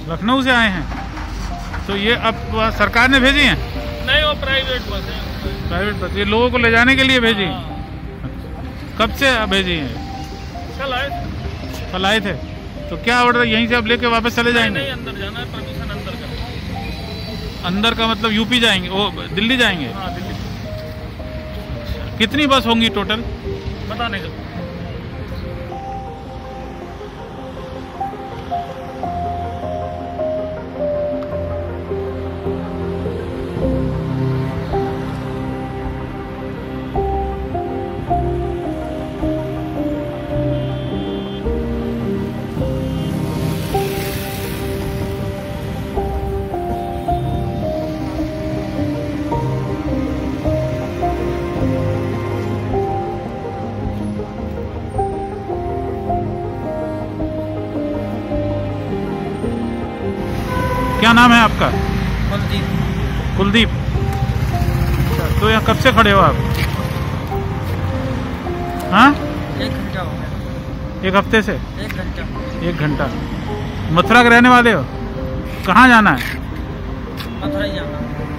लखनऊ से आए हैं। तो ये अब सरकार ने भेजी हैं? नहीं, वो प्राइवेट बस है। प्राइवेट बस, ये लोगों को ले जाने के लिए भेजी? कब से भेजी हैं? कल आए थे। तो क्या ऑर्डर, यहीं से अब लेके वापस चले जाएंगे? नहीं, अंदर जाना है, परमिशन अंदर का। अंदर का मतलब यूपी जाएंगे, वो दिल्ली जाएंगे? हाँ, दिल्ली। कितनी बस होंगी टोटल? पता नहीं। क्या नाम है आपका? कुलदीप। कुलदीप। तो यहाँ कब से खड़े हो आप? हाँ, 1 घंटा हो गया। 1 हफ्ते से? 1 घंटा। 1 घंटा। मथुरा के रहने वाले हो? कहाँ जाना है? मथुरा ही जाना।